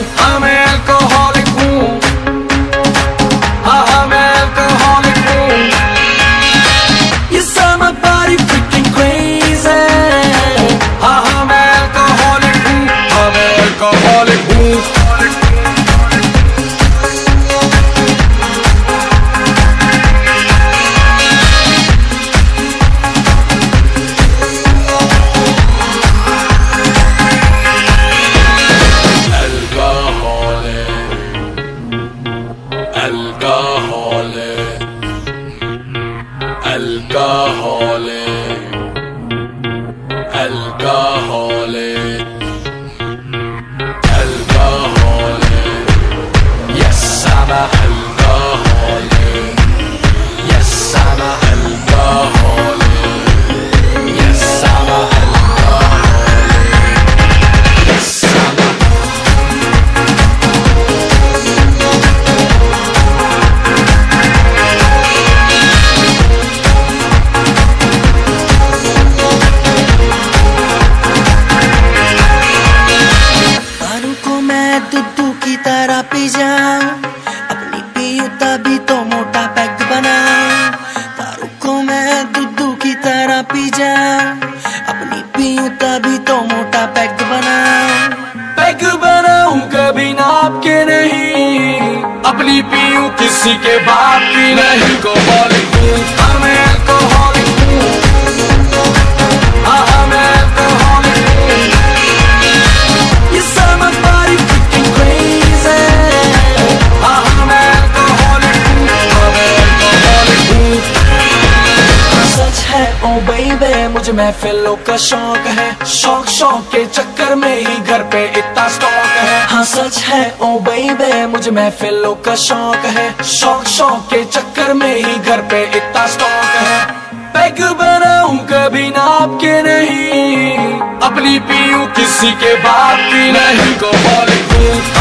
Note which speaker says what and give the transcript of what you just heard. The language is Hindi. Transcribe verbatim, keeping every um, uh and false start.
Speaker 1: हाँ मैं अल्कोहलिक हूँ, हाँ हाँ मैं अल्कोहलिक हूँ। You saw my body freaking crazy, हाँ हाँ मैं अल्कोहलिक हूँ, हाँ मैं अल्कोहलिक हूँ। Alcoholic, alcoholic, alcoholic, alcoholic. Yes, I'm a alcoholic. Yes, I'm a alcoholic. Yes, I'm a alcoholic. Yes, I'm a दुद्धू की तरह पी जाऊं, अपनी पीऊं तभी तो मोटा पैग बनाऊं। दारू को मैं दुद्धू की तरह पी जाऊं, अपनी पीऊं तभी तो मोटा पैग बनाऊं। पैग बनाऊं कभी नाप के नहीं, अपनी पीऊं किसी के बाप की नहीं। अल्कोहलिक हूँ, हाँ मैं अल्कोहलिक हूँ, हाँ हाँ मैं अल्कोहलिक हूँ। ओ बेबी मुझे महफिलों का शौक है, शौक शौक के चक्कर में ही घर पे इतना स्टॉक है। हाँ सच है ओ बेबी मुझे महफिलों का शौक है, शौक शौक के चक्कर में ही घर पे इतना स्टॉक है। पैग बनाऊं कभी नाप के नहीं, अपनी पीऊं किसी के बाप की नहीं। अल्कोहलिक हूँ,